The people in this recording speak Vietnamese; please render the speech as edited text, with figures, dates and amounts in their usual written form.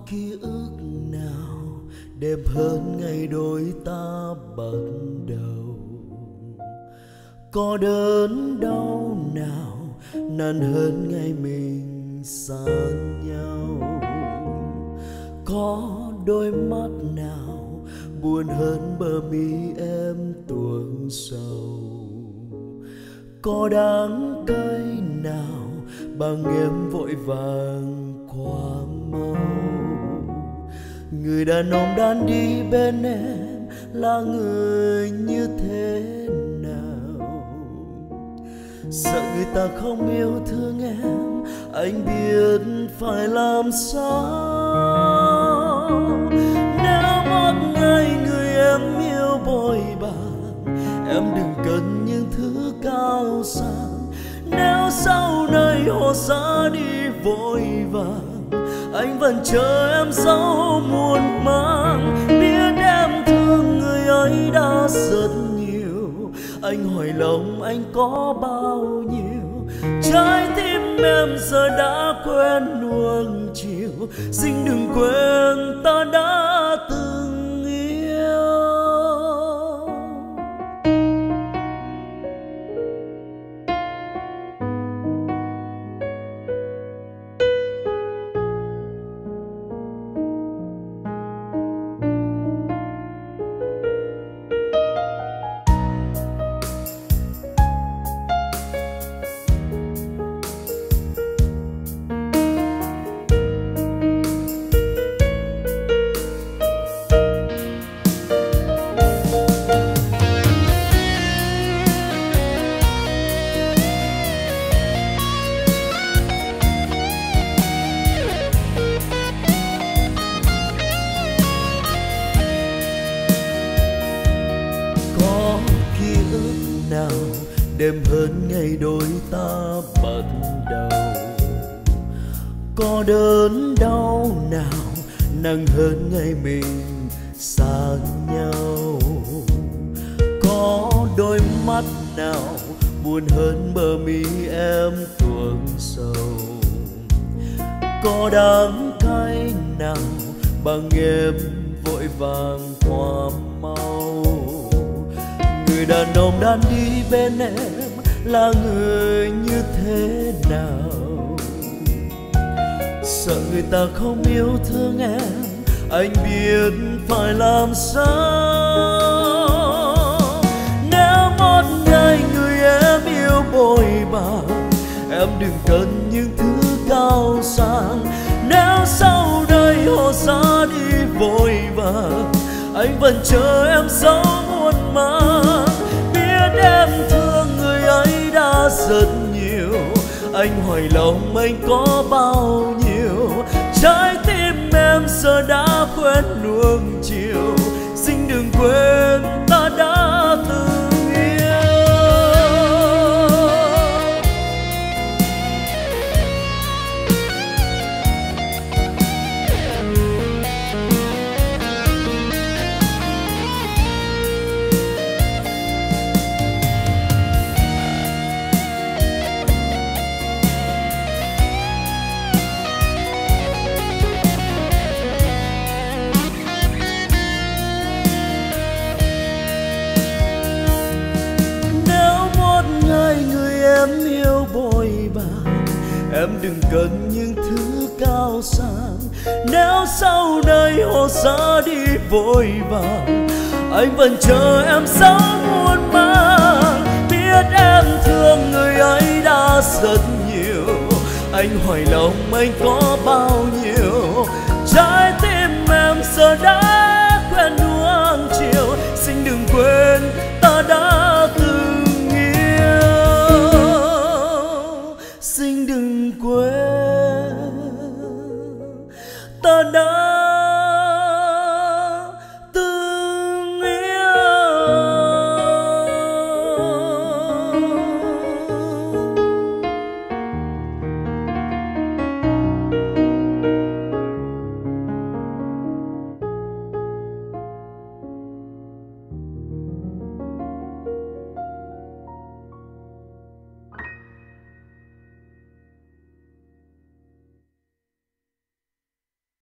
ký ức nào đẹp hơn ngày đôi ta bắt đầu? Có đớn đau nào nặng hơn ngày mình xa nhau? Có đôi mắt nào buồn hơn bờ mi em tuôn sầu? Có đắng cay nào bằng em vội vàng qua mau? Người đàn ông đang đi bên em là người như thế nào? Sợ người ta không yêu thương em, anh biết phải làm sao. Nếu một ngày người em yêu bội bạc, em đừng cần những thứ cao sang. Nếu sau này họ ra đi vội vàng, anh vẫn chờ em dẫu muộn màng. Biết em thương người ấy đã rất nhiều, anh hỏi lòng anh có bao nhiêu? Trái tim em giờ đã quen nuông chiều, xin đừng quên ta đã từng yêu. Nào đêm hơn ngày đôi ta bắt đầu? Có đớn đau nào nặng hơn ngày mình xa nhau? Có đôi mắt nào buồn hơn bờ mi em tuôn sầu? Có đắng cay nào bằng em vội vàng qua mau? Người đàn ông đang đi bên em là người như thế nào? Sợ người ta không yêu thương em, anh biết phải làm sao. Nếu một ngày người em yêu bội bạc, em đừng cần những thứ cao sang. Nếu sau đây họ ra đi vội vàng, anh vẫn chờ em dẫu muộn màng. Biết em thương người ấy đã rất nhiều, anh hỏi lòng anh có bao nhiêu? Trái tim em giờ đã quen nuông chiều, xin đừng quên ta đã từng yêu. Em yêu bội bạc, em đừng cần những thứ cao sang. Nếu sau này họ ra đi vội vàng, anh vẫn chờ em dẫu muộn màng. Biết em thương người ấy đã rất nhiều, anh hỏi lòng anh có bao nhiêu? Trái tim em giờ đã quen nuông chiều, xin đừng quên ta đã từng yêu. Xin đừng quên ta đã